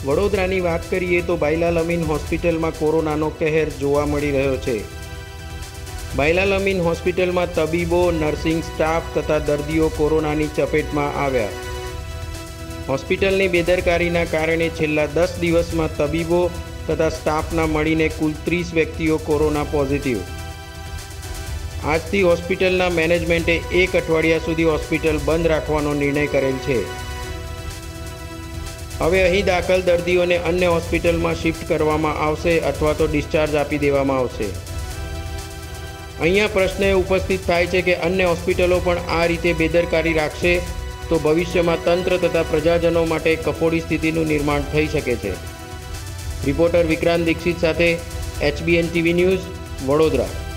વડોદરાની વાત કરીએ તો બાઈલાલ અમીન હોસ્પિટલમાં કોરોનાનો કહેર જોવા મળી રહ્યો છે। બાઈલાલ અમીન હોસ્પિટલમાં તબીબો, નર્સિંગ સ્ટાફ તથા દર્દીઓ કોરોનાની ચપેટમાં આવ્યા। હોસ્પિટલની બેદરકારીના કારણે છેલ્લા 10 દિવસમાં તબીબો તથા સ્ટાફના મળીને કુલ 30 વ્યક્તિઓ કોરોના પોઝિટિવ। આજથી હોસ્પિટલના મેનેજમેન્ટે 1 અઠવાડિયા સુધી હોસ્પિટલ બંધ રાખવાનો નિર્ણય કરેલ છે। હવે અહીં દાખલ દર્દીઓને અન્ય હોસ્પિટલમાં શિફ્ટ કરવામાં આવશે અથવા તો ડિસ્ચાર્જ આપી દેવામાં આવશે। અહીંયા પ્રશ્ન એ ઉપસ્થિત થાય છે કે અન્ય હોસ્પિટલો પણ આ રીતે બેદરકારી રાખશે તો ભવિષ્યમાં તંત્ર તથા પ્રજાજનો માટે કફોડી સ્થિતિનું નિર્માણ થઈ શકે છે। રિપોર્ટર વિક્રાંત દીક્ષિત સાથે HBN TV ન્યૂઝ, વડોદરા।